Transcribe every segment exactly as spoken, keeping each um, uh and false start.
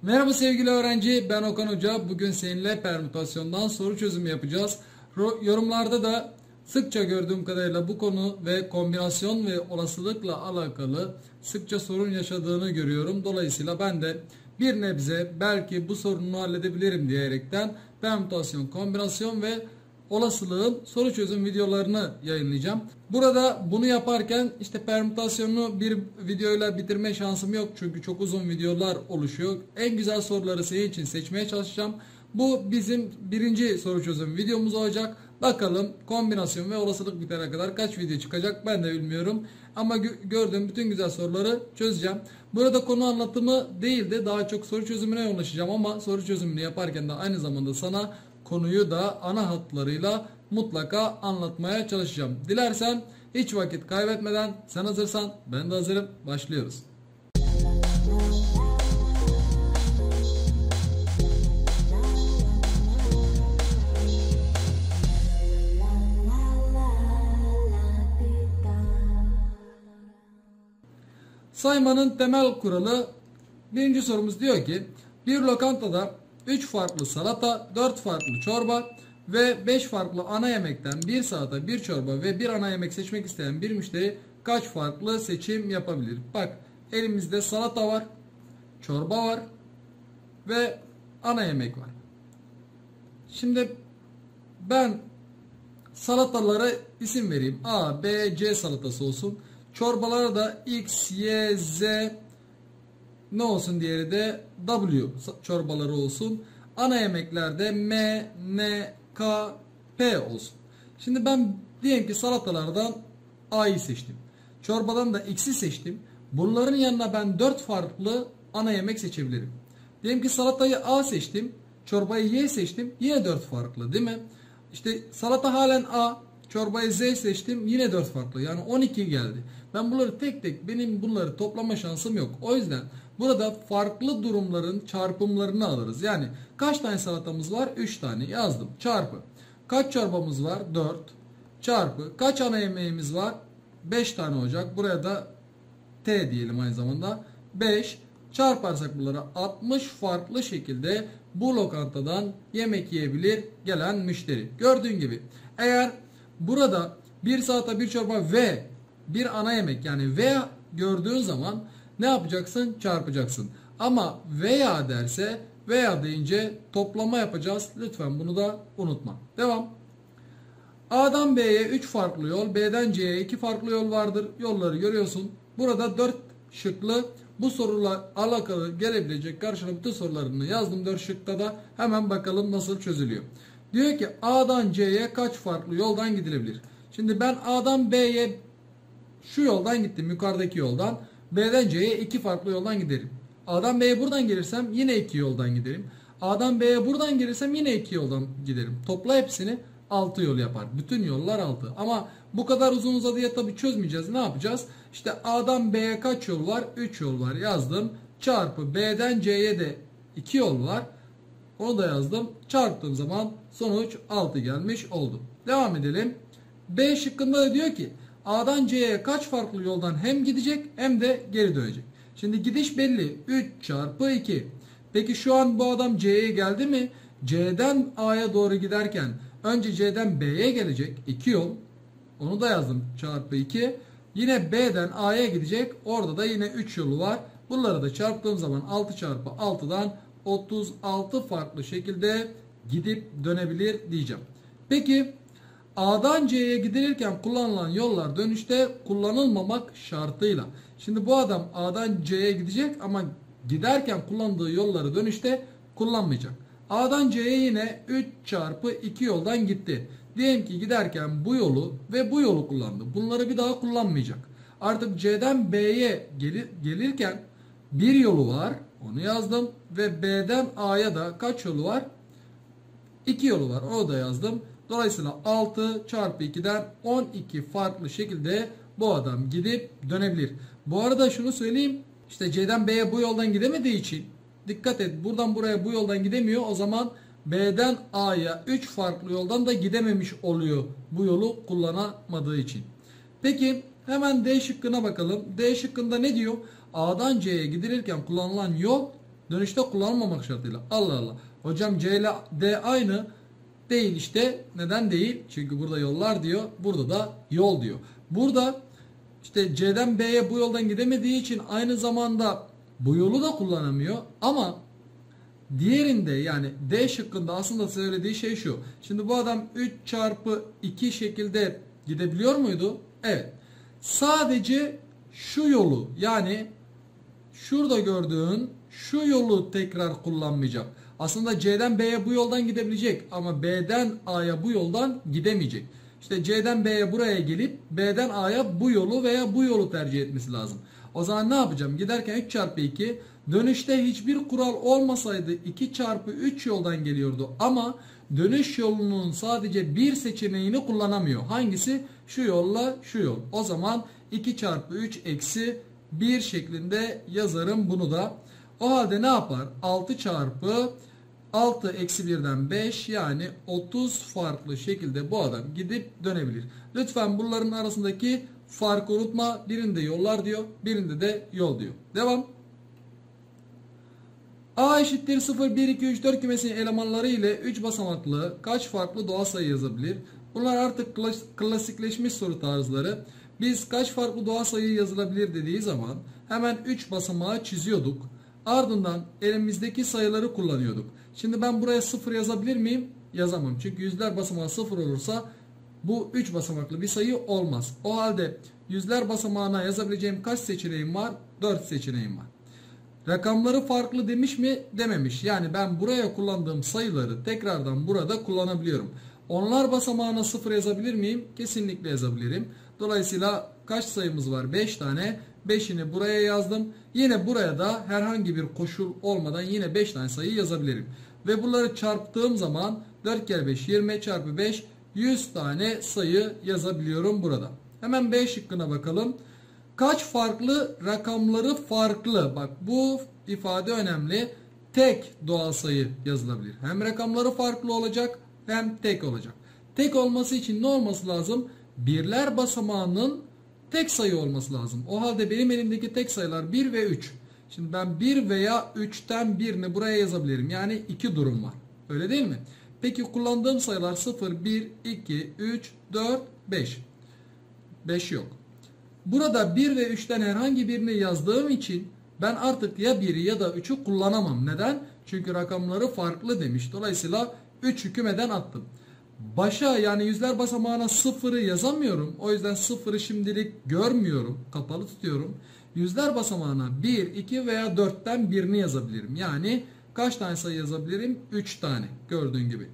Merhaba sevgili öğrenci, ben Okan Hoca. Bugün seninle permütasyondan soru çözümü yapacağız. Yorumlarda da sıkça gördüğüm kadarıyla bu konu ve kombinasyon ve olasılıkla alakalı sıkça sorun yaşadığını görüyorum. Dolayısıyla ben de bir nebze belki bu sorunu halledebilirim diyerekten permütasyon, kombinasyon ve olasılığın soru çözüm videolarını yayınlayacağım. Burada bunu yaparken işte permütasyonu bir videoyla bitirme şansım yok. Çünkü çok uzun videolar oluşuyor. En güzel soruları senin için seçmeye çalışacağım. Bu bizim birinci soru çözüm videomuz olacak. Bakalım kombinasyon ve olasılık bitene kadar kaç video çıkacak ben de bilmiyorum. Ama gördüğüm bütün güzel soruları çözeceğim. Burada konu anlatımı değil de daha çok soru çözümüne yoğunlaşacağım. Ama soru çözümünü yaparken de aynı zamanda sana konuyu da ana hatlarıyla mutlaka anlatmaya çalışacağım. Dilersen hiç vakit kaybetmeden, sen hazırsan ben de hazırım, başlıyoruz. Saymanın temel kuralı, birinci sorumuz diyor ki bir lokantada üç farklı salata, dört farklı çorba ve beş farklı ana yemekten bir salata, bir çorba ve bir ana yemek seçmek isteyen bir müşteri kaç farklı seçim yapabilir? Bak, elimizde salata var, çorba var ve ana yemek var. Şimdi ben salatalara isim vereyim. A, B, C salatası olsun. Çorbalara da X, Y, Z ne olsun, diğeri de W çorbaları olsun. Ana yemeklerde M, N, K, P olsun. Şimdi ben diyelim ki salatalardan A'yı seçtim. Çorbadan da X'i seçtim. Bunların yanına ben dört farklı ana yemek seçebilirim. Diyelim ki salatayı A seçtim. Çorbayı Y seçtim. Yine dört farklı, değil mi? İşte salata halen A. Çorbayı Z seçtim. Yine dört farklı. Yani on iki geldi. Ben bunları tek tek, benim bunları toplama şansım yok. O yüzden burada farklı durumların çarpımlarını alırız. Yani kaç tane salatamız var? üç tane yazdım. Çarpı. Kaç çorbamız var? dört. Çarpı. Kaç ana yemeğimiz var? beş tane olacak. Buraya da T diyelim aynı zamanda. beş. Çarparsak bunları altmış farklı şekilde bu lokantadan yemek yiyebilir gelen müşteri. Gördüğün gibi eğer burada bir salata, bir çorba ve bir ana yemek, yani veya gördüğün zaman ne yapacaksın? Çarpacaksın. Ama veya derse, veya deyince toplama yapacağız. Lütfen bunu da unutma. Devam. A'dan B'ye üç farklı yol, B'den C'ye iki farklı yol vardır. Yolları görüyorsun. Burada dört şıklı bu soruyla alakalı gelebilecek karşına bütün sorularını yazdım dört şıkta da. Hemen bakalım nasıl çözülüyor. Diyor ki A'dan C'ye kaç farklı yoldan gidilebilir? Şimdi ben A'dan B'ye şu yoldan gittim, yukarıdaki yoldan. B'den C'ye iki farklı yoldan giderim. A'dan B'ye buradan gelirsem yine iki yoldan giderim. A'dan B'ye buradan gelirsem yine iki yoldan giderim. Topla hepsini altı yol yapar. Bütün yollar altı. Ama bu kadar uzun uzadıya tabii çözmeyeceğiz. Ne yapacağız? İşte A'dan B'ye kaç yol var? üç yol var. Yazdım. Çarpı B'den C'ye de iki yol var. Onu da yazdım. Çarptığım zaman sonuç altı gelmiş oldu. Devam edelim. B şıkkında da diyor ki A'dan C'ye kaç farklı yoldan hem gidecek hem de geri dönecek. Şimdi gidiş belli. üç çarpı iki. Peki şu an bu adam C'ye geldi mi? C'den A'ya doğru giderken önce C'den B'ye gelecek. iki yol. Onu da yazdım. Çarpı iki. Yine B'den A'ya gidecek. Orada da yine üç yolu var. Bunları da çarptığım zaman altı çarpı altıdan otuz altı farklı şekilde gidip dönebilir diyeceğim. Peki A'dan C'ye gidilirken kullanılan yollar dönüşte kullanılmamak şartıyla. Şimdi bu adam A'dan C'ye gidecek ama giderken kullandığı yolları dönüşte kullanmayacak. A'dan C'ye yine üç çarpı iki yoldan gitti. Diyelim ki giderken bu yolu ve bu yolu kullandı. Bunları bir daha kullanmayacak. Artık C'den B'ye gelir, gelirken bir yolu var. Onu yazdım. Ve B'den A'ya da kaç yolu var? iki yolu var. Onu da yazdım. Dolayısıyla altı çarpı iki'den on iki farklı şekilde bu adam gidip dönebilir. Bu arada şunu söyleyeyim. İşte C'den B'ye bu yoldan gidemediği için dikkat et, buradan buraya bu yoldan gidemiyor. O zaman B'den A'ya üç farklı yoldan da gidememiş oluyor bu yolu kullanamadığı için. Peki hemen D şıkkına bakalım. D şıkkında ne diyor? A'dan C'ye gidilirken kullanılan yol Dönüşte kullanılmamak şartıyla. Allah Allah. Hocam C ile D aynı. Değil işte. Neden değil? Çünkü burada yollar diyor. Burada da yol diyor. Burada işte C'den B'ye bu yoldan gidemediği için aynı zamanda bu yolu da kullanamıyor. Ama diğerinde yani D şıkkında aslında söylediği şey şu. Şimdi bu adam üç çarpı iki şekilde gidebiliyor muydu? Evet. Sadece şu yolu yani şurada gördüğün şu yolu tekrar kullanmayacak. Aslında C'den B'ye bu yoldan gidebilecek ama B'den A'ya bu yoldan gidemeyecek. İşte C'den B'ye buraya gelip B'den A'ya bu yolu veya bu yolu tercih etmesi lazım. O zaman ne yapacağım? Giderken üç çarpı iki, dönüşte hiçbir kural olmasaydı iki çarpı üç yoldan geliyordu ama dönüş yolunun sadece bir seçeneğini kullanamıyor. Hangisi? Şu yolla şu yol. O zaman iki çarpı üç eksi bir şeklinde yazarım bunu da. O halde ne yapar? altı çarpı altı eksi birden beş yani otuz farklı şekilde bu adam gidip dönebilir. Lütfen bunların arasındaki farkı unutma. Birinde yollar diyor, birinde de yol diyor. Devam. A eşittir sıfır, bir, iki, üç, dört kümesinin elemanları ile üç basamaklı kaç farklı doğal sayı yazabilir? Bunlar artık klasikleşmiş soru tarzları. Biz kaç farklı doğal sayı yazılabilir dediği zaman hemen üç basamağı çiziyorduk. Ardından elimizdeki sayıları kullanıyorduk. Şimdi ben buraya sıfır yazabilir miyim? Yazamam. Çünkü yüzler basamağı sıfır olursa bu üç basamaklı bir sayı olmaz. O halde yüzler basamağına yazabileceğim kaç seçeneğim var? dört seçeneğim var. Rakamları farklı demiş mi? Dememiş. Yani ben buraya kullandığım sayıları tekrardan burada kullanabiliyorum. Onlar basamağına sıfır yazabilir miyim? Kesinlikle yazabilirim. Dolayısıyla kaç sayımız var? beş tane. beşini buraya yazdım. Yine buraya da herhangi bir koşul olmadan yine beş tane sayı yazabilirim. Ve bunları çarptığım zaman dört kere beş yirmi çarpı beş yüz tane sayı yazabiliyorum burada. Hemen B şıkkına bakalım. Kaç farklı rakamları farklı? Bak bu ifade önemli. Tek doğal sayı yazılabilir. Hem rakamları farklı olacak hem tek olacak. Tek olması için ne olması lazım? Birler basamağının tek sayı olması lazım. O halde benim elimdeki tek sayılar bir ve üç. Şimdi ben bir veya üçten birini buraya yazabilirim. Yani iki durum var. Öyle değil mi? Peki kullandığım sayılar sıfır, bir, iki, üç, dört, beş. beş yok. Burada bir ve üçten herhangi birini yazdığım için ben artık ya biri ya da üçü kullanamam. Neden? Çünkü rakamları farklı demiş. Dolayısıyla üçü kümeden attım. Başa yani yüzler basamağına sıfırı yazamıyorum. O yüzden sıfırı şimdilik görmüyorum. Kapalı tutuyorum. Yüzler basamağına bir, iki veya dörtten birini yazabilirim. Yani kaç tane sayı yazabilirim? üç tane. Gördüğün gibi.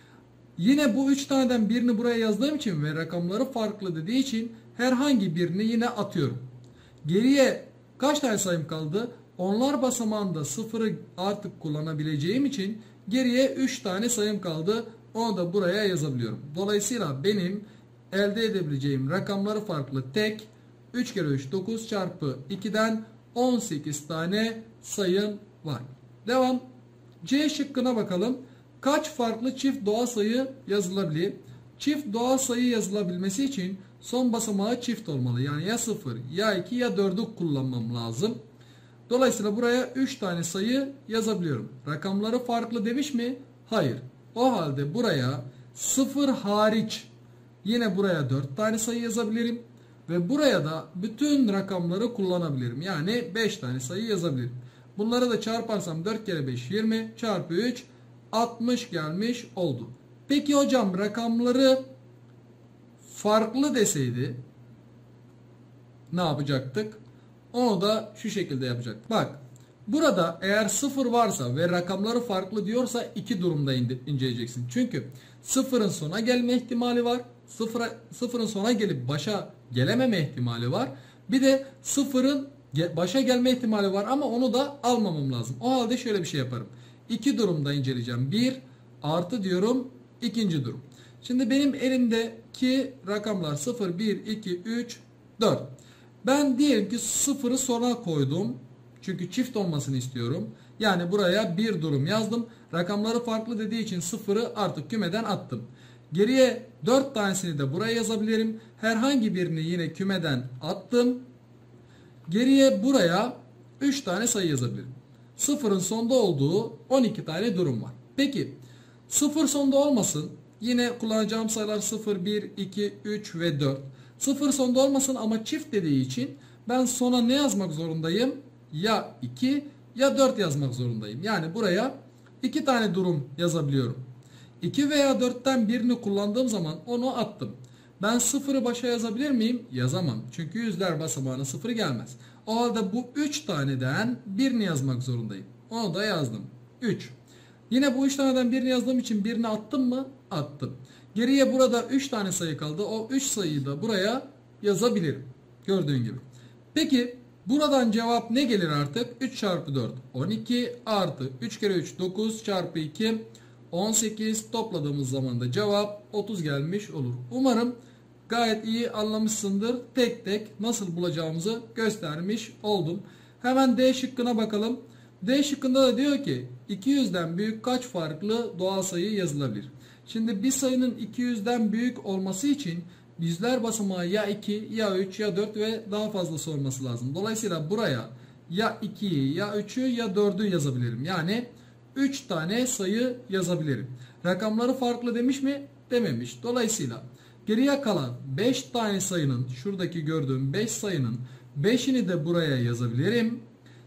Yine bu üç taneden birini buraya yazdığım için ve rakamları farklı dediği için herhangi birini yine atıyorum. Geriye kaç tane sayım kaldı? Onlar basamağında sıfırı artık kullanabileceğim için geriye üç tane sayım kaldı. Onu da buraya yazabiliyorum. Dolayısıyla benim elde edebileceğim rakamları farklı tek üç kere üç dokuz çarpı iki'den on sekiz tane sayım var. Devam. C şıkkına bakalım. Kaç farklı çift doğal sayı yazılabilir? Çift doğal sayı yazılabilmesi için son basamağı çift olmalı. Yani ya sıfır ya iki ya dördü kullanmam lazım. Dolayısıyla buraya üç tane sayı yazabiliyorum. Rakamları farklı demiş mi? Hayır. O halde buraya sıfır hariç yine buraya dört tane sayı yazabilirim. Ve buraya da bütün rakamları kullanabilirim. Yani beş tane sayı yazabilirim. Bunları da çarparsam dört kere beş yirmi çarpı üç altmış gelmiş oldu. Peki hocam rakamları farklı deseydi ne yapacaktık? Onu da şu şekilde yapacaktık. Bak burada eğer sıfır varsa ve rakamları farklı diyorsa iki durumda inceleyeceksin. Çünkü sıfırın sona gelme ihtimali var. Sıfıra, sıfırın sona gelip başa gelememe ihtimali var. Bir de sıfırın başa gelme ihtimali var ama onu da almamam lazım. O halde şöyle bir şey yaparım. İki durumda inceleyeceğim. Bir artı diyorum ikinci durum. Şimdi benim elimdeki rakamlar sıfır, bir, iki, üç, dört. Ben diyelim ki sıfırı sona koydum. Çünkü çift olmasını istiyorum. Yani buraya bir durum yazdım. Rakamları farklı dediği için sıfırı artık kümeden attım. Geriye dört tanesini de buraya yazabilirim. Herhangi birini yine kümeden attım. Geriye buraya üç tane sayı yazabilirim. sıfırın sonda olduğu on iki tane durum var. Peki sıfır sonda olmasın. Yine kullanacağım sayılar sıfır, bir, iki, üç ve dört. sıfır sonda olmasın ama çift dediği için ben sona ne yazmak zorundayım? Ya iki ya dört yazmak zorundayım. Yani buraya iki tane durum yazabiliyorum. iki veya dörtten birini kullandığım zaman onu attım. Ben sıfırı başa yazabilir miyim? Yazamam. Çünkü yüzler basamağına sıfır gelmez. O halde bu üç taneden birini yazmak zorundayım. Onu da yazdım. üç. Yine bu üç taneden birini yazdığım için birini attım mı? Attım. Geriye burada üç tane sayı kaldı. O üç sayıyı da buraya yazabilirim. Gördüğün gibi. Peki buradan cevap ne gelir artık? üç çarpı dört on iki artı üç kere üç dokuz çarpı iki on sekiz, topladığımız zaman da cevap otuz gelmiş olur. Umarım gayet iyi anlamışsındır. Tek tek nasıl bulacağımızı göstermiş oldum. Hemen D şıkkına bakalım. D şıkkında da diyor ki iki yüzden büyük kaç farklı doğal sayı yazılabilir? Şimdi bir sayının iki yüzden büyük olması için yüzler basamağı ya iki ya üç ya dört ve daha fazlası olması lazım. Dolayısıyla buraya ya ikiyi ya üçü ya dördü yazabilirim. Yani üç tane sayı yazabilirim. Rakamları farklı demiş mi? Dememiş. Dolayısıyla geriye kalan beş tane sayının, şuradaki gördüğüm beş sayının beşini de buraya yazabilirim.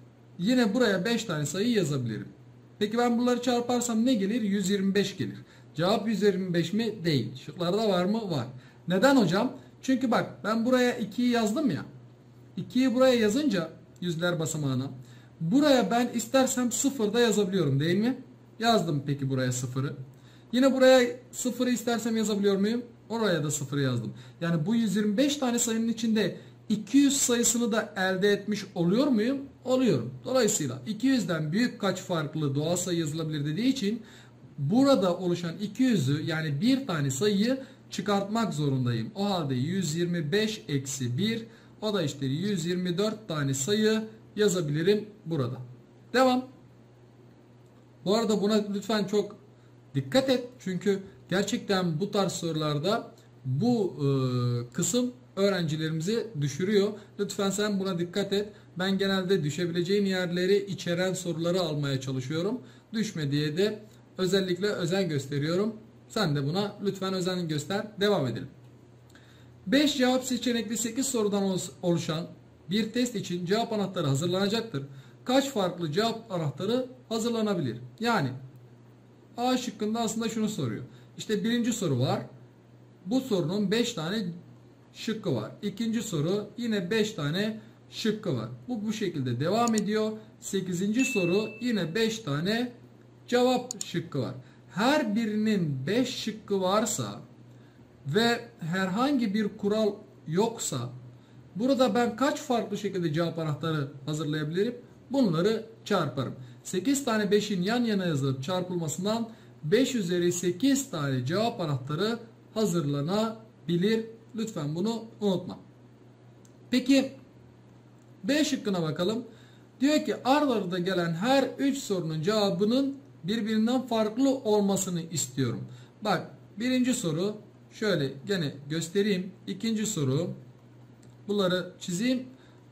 Yine buraya beş tane sayı yazabilirim. Peki ben bunları çarparsam ne gelir? yüz yirmi beş gelir. Cevap yüz yirmi beş mi? Değil. Şıklarda var mı? Var. Neden hocam? Çünkü bak ben buraya ikiyi yazdım ya. ikiyi buraya yazınca yüzler basamağına, buraya ben istersem sıfır da yazabiliyorum değil mi? Yazdım peki buraya sıfırı. Yine buraya sıfırı istersem yazabiliyor muyum? Oraya da sıfırı yazdım. Yani bu yüz yirmi beş tane sayının içinde iki yüz sayısını da elde etmiş oluyor muyum? Oluyorum. Dolayısıyla iki yüzden büyük kaç farklı doğal sayı yazılabilir dediği için burada oluşan iki yüzü yani bir tane sayıyı çıkartmak zorundayım. O halde yüz yirmi beş eksi bir, o da işte yüz yirmi dört tane sayı yazabilirim burada. Devam. Bu arada buna lütfen çok dikkat et. Çünkü gerçekten bu tarz sorularda bu e, kısım öğrencilerimizi düşürüyor. Lütfen sen buna dikkat et. Ben genelde düşebileceğin yerleri içeren soruları almaya çalışıyorum. Düşme diye de özellikle özen gösteriyorum. Sen de buna lütfen özen göster. Devam edelim. beş cevap seçenekli sekiz sorudan oluşan bir test için cevap anahtarı hazırlanacaktır. Kaç farklı cevap anahtarı hazırlanabilir? Yani A şıkkında aslında şunu soruyor. İşte birinci soru var. Bu sorunun beş tane şıkkı var. İkinci soru yine beş tane şıkkı var. Bu bu şekilde devam ediyor. sekizinci soru yine beş tane cevap şıkkı var. Her birinin beş şıkkı varsa ve herhangi bir kural yoksa burada ben kaç farklı şekilde cevap anahtarı hazırlayabilirim? Bunları çarparım. sekiz tane beşin yan yana yazılıp çarpılmasından beş üzeri sekiz tane cevap anahtarı hazırlanabilir. Lütfen bunu unutma. Peki B şıkkına bakalım. Diyor ki ard arda gelen her üç sorunun cevabının birbirinden farklı olmasını istiyorum. Bak birinci soru şöyle gene göstereyim. İkinci soru, bunları çizeyim.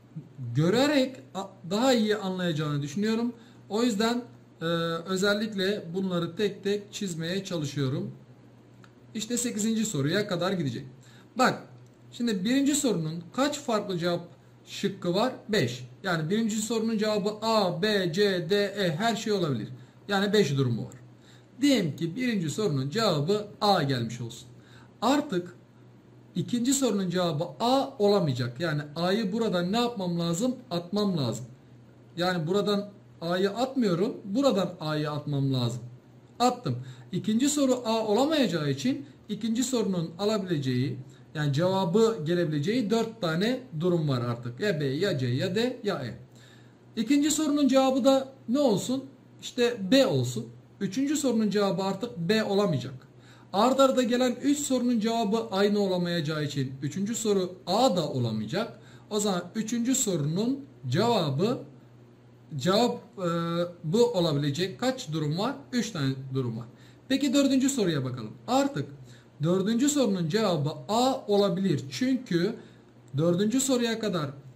Görerek daha iyi anlayacağını düşünüyorum. O yüzden e, özellikle bunları tek tek çizmeye çalışıyorum. İşte sekizinci soruya kadar gidecek. Bak şimdi birinci sorunun kaç farklı cevap şıkkı var? beş. Yani birinci sorunun cevabı A, B, C, D, E her şey olabilir. Yani beş durumu var. Diyelim ki birinci sorunun cevabı A gelmiş olsun. Artık ikinci sorunun cevabı A olamayacak. Yani A'yı buradan ne yapmam lazım? Atmam lazım. Yani buradan A'yı atmıyorum. Buradan A'yı atmam lazım. Attım. İkinci soru A olamayacağı için ikinci sorunun alabileceği yani cevabı gelebileceği dört tane durum var artık. Ya B, ya C, ya D, ya E. İkinci sorunun cevabı da ne olsun? İşte B olsun. Üçüncü sorunun cevabı artık B olamayacak. Ard arda gelen üç sorunun cevabı aynı olamayacağı için üçüncü soru A da olamayacak. O zaman üçüncü sorunun cevabı cevap e, bu olabilecek kaç durum var? üç tane durum var. Peki dördüncü soruya bakalım. Artık dördüncü sorunun cevabı A olabilir. Çünkü dördüncü soruya kadar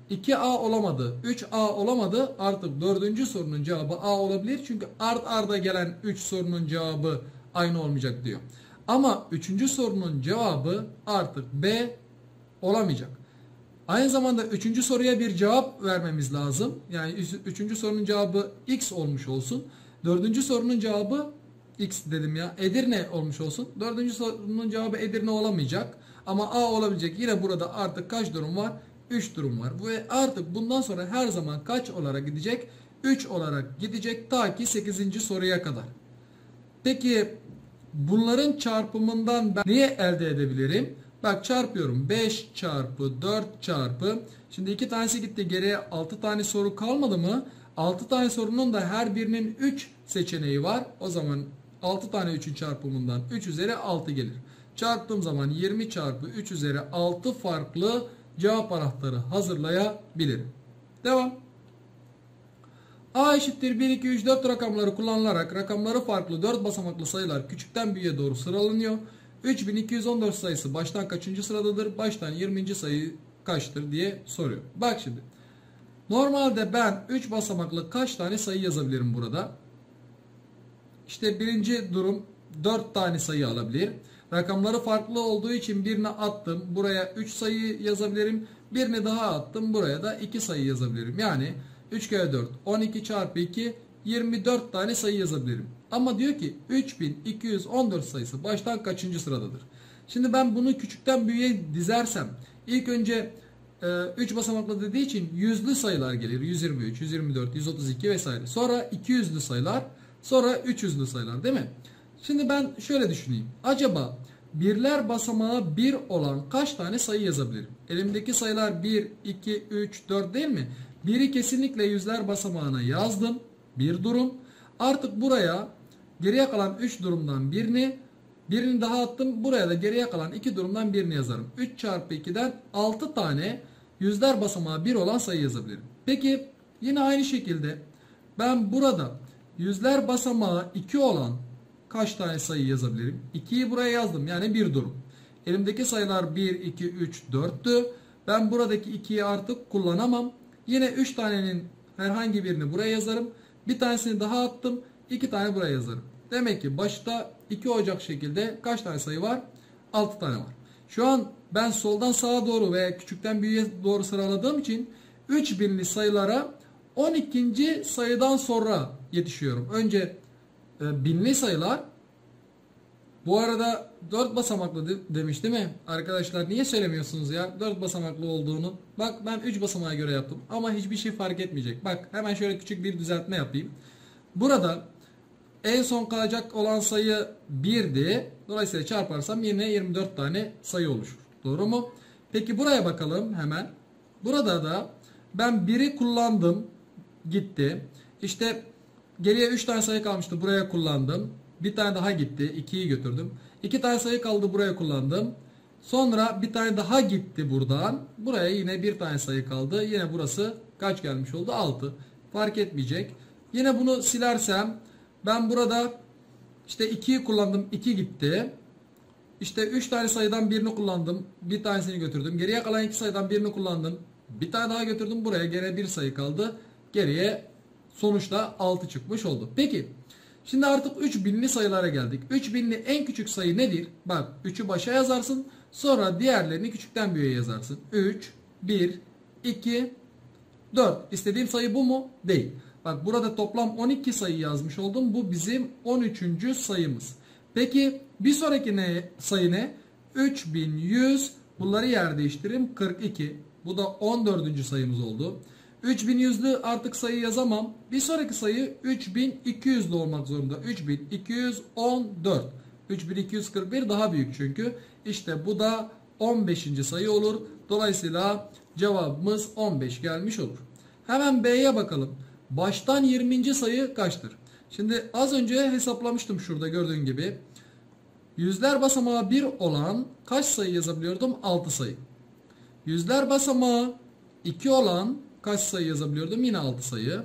iki A olamadı, üç A olamadı. Artık dördüncü sorunun cevabı A olabilir. Çünkü art arda gelen üç sorunun cevabı aynı olmayacak diyor. Ama üçüncü sorunun cevabı artık B olamayacak. Aynı zamanda üçüncü soruya bir cevap vermemiz lazım. Yani üçüncü sorunun cevabı X olmuş olsun. Dördüncü sorunun cevabı X dedim ya, Edirne olmuş olsun. Dördüncü sorunun cevabı Edirne olamayacak. Ama A olabilecek. Yine burada artık kaç durum var? üç durum var. Ve artık bundan sonra her zaman kaç olarak gidecek? üç olarak gidecek ta ki sekizinci soruya kadar. Peki bunların çarpımından ben neyi elde edebilirim? Bak çarpıyorum. beş çarpı dört çarpı. Şimdi iki tanesi gitti. Geriye altı tane soru kalmadı mı? altı tane sorunun da her birinin üç seçeneği var. O zaman altı tane üçün çarpımından üç üzeri altı gelir. Çarptığım zaman yirmi çarpı üç üzeri altı farklı cevap anahtarı hazırlayabilirim. Devam. A eşittir bir, iki, üç, dört rakamları kullanılarak rakamları farklı dört basamaklı sayılar küçükten büyüğe doğru sıralanıyor. üç bin iki yüz on dört sayısı baştan kaçıncı sıradadır? Baştan yirminci sayı kaçtır diye soruyor. Bak şimdi. Normalde ben üç basamaklı kaç tane sayı yazabilirim burada? İşte birinci durum dört tane sayı alabilir. Rakamları farklı olduğu için birini attım. Buraya üç sayı yazabilirim. Birini daha attım. Buraya da iki sayı yazabilirim. Yani üç kere dört on iki çarpı iki yirmi dört tane sayı yazabilirim. Ama diyor ki üç bin iki yüz on dört sayısı baştan kaçıncı sıradadır? Şimdi ben bunu küçükten büyüğe dizersem ilk önce üç basamaklı dediği için yüzlü sayılar gelir. yüz yirmi üç, yüz yirmi dört, yüz otuz iki vesaire. Sonra iki yüzlü sayılar, sonra üç yüzlü sayılar değil mi? Şimdi ben şöyle düşüneyim. Acaba birler basamağı bir olan kaç tane sayı yazabilirim? Elimdeki sayılar bir, iki, üç, dört değil mi? biri kesinlikle yüzler basamağına yazdım. Bir durum. Artık buraya geriye kalan üç durumdan birini, birini daha attım. Buraya da geriye kalan iki durumdan birini yazarım. üç çarpı ikiden altı tane yüzler basamağı bir olan sayı yazabilirim. Peki yine aynı şekilde ben burada yüzler basamağı iki olan kaç tane sayı yazabilirim? ikiyi buraya yazdım. Yani bir durum. Elimdeki sayılar bir, iki, üç, dörttü. Ben buradaki ikiyi artık kullanamam. Yine üç tanenin herhangi birini buraya yazarım. Bir tanesini daha attım. iki tane buraya yazarım. Demek ki başta iki olacak şekilde kaç tane sayı var? altı tane var. Şu an ben soldan sağa doğru veya küçükten büyüğe doğru sıraladığım için üç binli sayılara on ikinci sayıdan sonra yetişiyorum. Önce e, binli sayılar. Bu arada dört basamaklı de, demiş değil mi? Arkadaşlar niye söylemiyorsunuz ya dört basamaklı olduğunu? Bak ben üç basamağa göre yaptım ama hiçbir şey fark etmeyecek. Bak hemen şöyle küçük bir düzeltme yapayım. Burada en son kalacak olan sayı birdi. Dolayısıyla çarparsam yine yirmi dört tane sayı oluşur. Doğru mu? Peki buraya bakalım hemen. Burada da ben biri kullandım. Gitti. İşte geriye üç tane sayı kalmıştı. Buraya kullandım. Bir tane daha gitti. ikiyi götürdüm. iki tane sayı kaldı. Buraya kullandım. Sonra bir tane daha gitti buradan. Buraya yine bir tane sayı kaldı. Yine burası kaç gelmiş oldu? altı. Fark etmeyecek. Yine bunu silersem ben burada işte ikiyi kullandım. iki gitti. İşte üç tane sayıdan birini kullandım. Bir tanesini götürdüm. Geriye kalan iki sayıdan birini kullandım. Bir tane daha götürdüm. Buraya gene bir sayı kaldı. Geriye sonuçta altı çıkmış oldu. Peki. Şimdi artık üç binli sayılara geldik. üç binli en küçük sayı nedir? Bak üçü başa yazarsın. Sonra diğerlerini küçükten büyüğe yazarsın. üç, bir, iki, dört. İstediğim sayı bu mu? Değil. Bak burada toplam on iki sayı yazmış oldum. Bu bizim on üçüncü sayımız. Peki bir sonraki ne, sayı ne? üç bin yüz. Bunları yer değiştiririm. kırk iki. Bu da on dördüncü sayımız oldu. üç bin yüzlü artık sayı yazamam. Bir sonraki sayı üç bin iki yüzlü olmak zorunda. üç bin iki yüz on dört. üç bin iki yüz kırk bir daha büyük çünkü. İşte bu da on beşinci sayı olur. Dolayısıyla cevabımız on beş gelmiş olur. Hemen B'ye bakalım. Baştan yirminci sayı kaçtır? Şimdi az önce hesaplamıştım şurada gördüğün gibi. Yüzler basamağı bir olan kaç sayı yazabiliyordum? altı sayı. Yüzler basamağı iki olan kaç sayı yazabiliyordum? Yine altı sayı.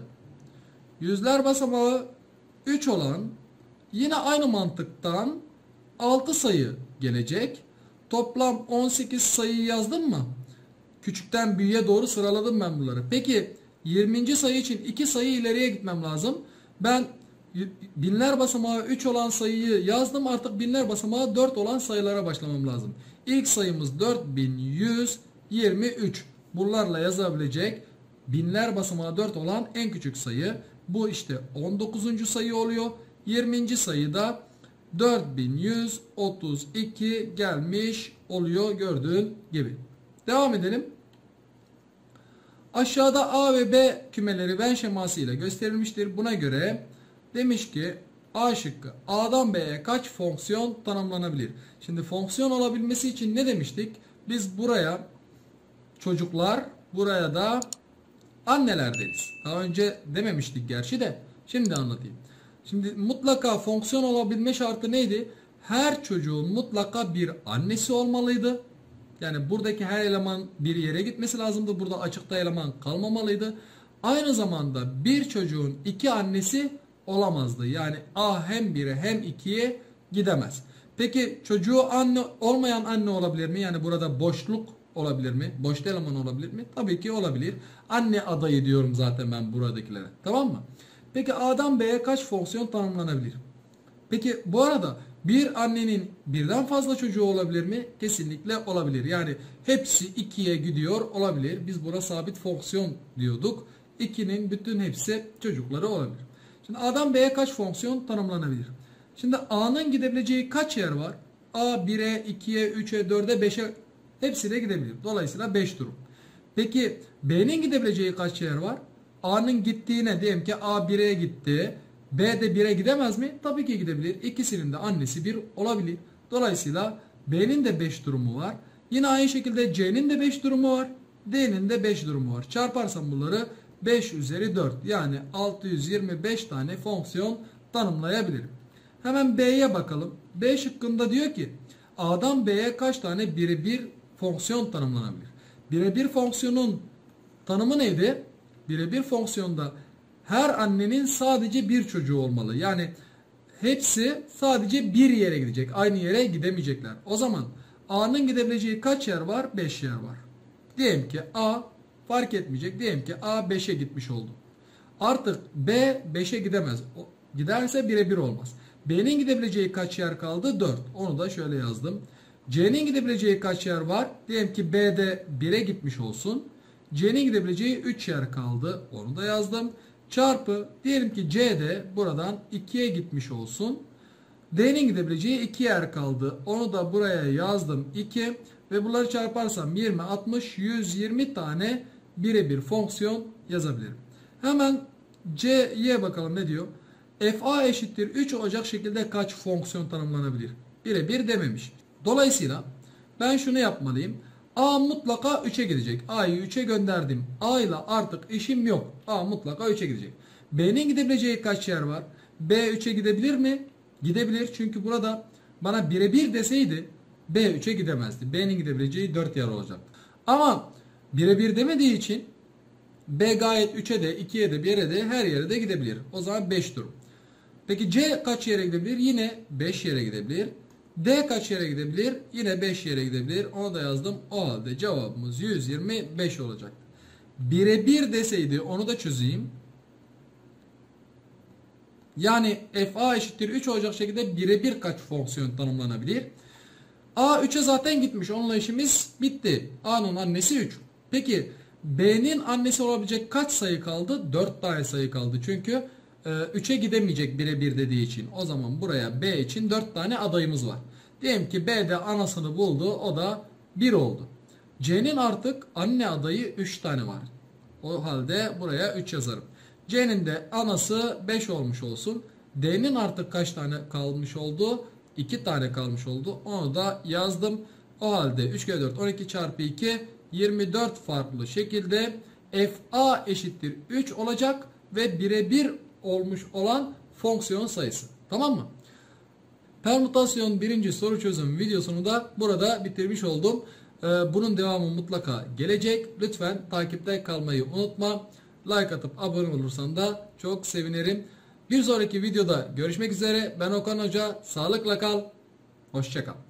Yüzler basamağı üç olan yine aynı mantıktan altı sayı gelecek. Toplam on sekiz sayı yazdım mı? küçükten büyüğe doğru sıraladım ben bunları. Peki yirminci sayı için iki sayı ileriye gitmem lazım. Ben binler basamağı üç olan sayıyı yazdım. Artık binler basamağı dört olan sayılara başlamam lazım. İlk sayımız dört bin yüz yirmi üç. Bunlarla yazabilecek binler basamağı dört olan en küçük sayı. Bu işte on dokuzuncu sayı oluyor. yirminci sayı da dört bin yüz otuz iki gelmiş oluyor gördüğün gibi. Devam edelim. Aşağıda A ve B kümeleri Venn şeması ile gösterilmiştir. Buna göre demiş ki A şıkkı A'dan B'ye kaç fonksiyon tanımlanabilir? Şimdi fonksiyon olabilmesi için ne demiştik? Biz buraya çocuklar, buraya da anneler deriz. Daha önce dememiştik gerçi de. Şimdi anlatayım. Şimdi mutlaka fonksiyon olabilme şartı neydi? Her çocuğun mutlaka bir annesi olmalıydı. Yani buradaki her eleman bir yere gitmesi lazımdı. Burada açıkta eleman kalmamalıydı. Aynı zamanda bir çocuğun iki annesi olamazdı. Yani A hem bire hem ikiye gidemez. Peki çocuğu anne olmayan anne olabilir mi? Yani burada boşluk olabilir mi? Boşta eleman olabilir mi? Tabii ki olabilir. Anne adayı diyorum zaten ben buradakilere. Tamam mı? Peki A'dan B'ye kaç fonksiyon tanımlanabilir? Peki bu arada bir annenin birden fazla çocuğu olabilir mi? Kesinlikle olabilir. Yani hepsi ikiye gidiyor olabilir. Biz buna sabit fonksiyon diyorduk. ikinin bütün hepsi çocukları olabilir. Şimdi A'dan B'ye kaç fonksiyon tanımlanabilir? Şimdi A'nın gidebileceği kaç yer var? A bire, ikiye, üçe, dörde, beşe hepsine gidebilir. Dolayısıyla beş durum. Peki B'nin gidebileceği kaç yer var? A'nın gittiğine diyelim ki A bire gitti. B de bire gidemez mi? Tabii ki gidebilir. İkisinin de annesi bir olabilir. Dolayısıyla B'nin de beş durumu var. Yine aynı şekilde C'nin de beş durumu var. D'nin de beş durumu var. Çarparsam bunları beş üzeri dört yani altı yüz yirmi beş tane fonksiyon tanımlayabilirim. Hemen B'ye bakalım. B şıkkında diyor ki A'dan B'ye kaç tane birebir fonksiyon tanımlanabilir? Birebir fonksiyonun tanımı neydi? Birebir fonksiyonda her annenin sadece bir çocuğu olmalı. Yani hepsi sadece bir yere gidecek. Aynı yere gidemeyecekler. O zaman A'nın gidebileceği kaç yer var? beş yer var. Diyelim ki A fark etmeyecek. Diyelim ki A beşe gitmiş oldu. Artık B beşe gidemez. O, giderse birebir olmaz. B'nin gidebileceği kaç yer kaldı? dört. Onu da şöyle yazdım. C'nin gidebileceği kaç yer var? Diyelim ki B'de bire gitmiş olsun. C'nin gidebileceği üç yer kaldı. Onu da yazdım. Çarpı diyelim ki C'de buradan ikiye gitmiş olsun. D'nin gidebileceği iki yer kaldı. Onu da buraya yazdım iki. Ve bunları çarparsam yirmi, altmış, yüz yirmi tane birebir fonksiyon yazabilirim. Hemen C'ye bakalım ne diyor? F A eşittir üç olacak şekilde kaç fonksiyon tanımlanabilir? Birebir dememiş. Dolayısıyla ben şunu yapmalıyım. A mutlaka üçe gidecek. A'yı üçe gönderdim. A ile artık işim yok. A mutlaka üçe gidecek. B'nin gidebileceği kaç yer var? B üçe gidebilir mi? Gidebilir. Çünkü burada bana birebir deseydi B üçe gidemezdi. B'nin gidebileceği dört yer olacaktı. Ama birebir demediği için B gayet üçe de, ikiye de, bir yere de, her yere de gidebilir. O zaman beş durum. Peki C kaç yere gidebilir? Yine beş yere gidebilir. D kaç yere gidebilir? Yine beş yere gidebilir. Onu da yazdım. O halde cevabımız yüz yirmi beş olacak. Birebir deseydi onu da çözeyim. Yani F A eşittir üç olacak şekilde birebir kaç fonksiyon tanımlanabilir? A üçe zaten gitmiş. Onunla işimiz bitti. A'nın annesi üç. Peki B'nin annesi olabilecek kaç sayı kaldı? dört tane sayı kaldı. Çünkü üçe gidemeyecek birebir dediği için. O zaman buraya B için dört tane adayımız var. Diyelim ki B de anasını buldu. O da bir oldu. C'nin artık anne adayı üç tane var. O halde buraya üç yazarım. C'nin de anası beş olmuş olsun. D'nin artık kaç tane kalmış oldu? iki tane kalmış oldu. Onu da yazdım. O halde üç kere dört on iki çarpı iki yirmi dört farklı şekilde F A eşittir üç olacak ve birebir olmuş olan fonksiyon sayısı. Tamam mı? Permütasyon birinci soru çözüm videosunu da burada bitirmiş oldum. Bunun devamı mutlaka gelecek. Lütfen takipte kalmayı unutma. Like atıp abone olursan da çok sevinirim. Bir sonraki videoda görüşmek üzere. Ben Okan Hoca. Sağlıkla kal. Hoşça kal.